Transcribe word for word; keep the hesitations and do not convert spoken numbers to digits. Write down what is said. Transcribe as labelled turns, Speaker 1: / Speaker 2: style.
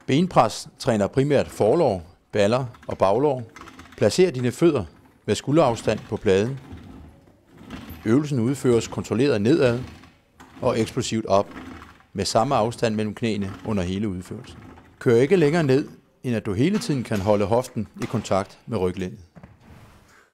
Speaker 1: Benpres træner primært forlår, baller og baglår. Placer dine fødder med skulderafstand på pladen. Øvelsen udføres kontrolleret nedad og eksplosivt op, med samme afstand mellem knæene under hele udførelsen. Kør ikke længere ned, end at du hele tiden kan holde hoften i kontakt med ryglænet.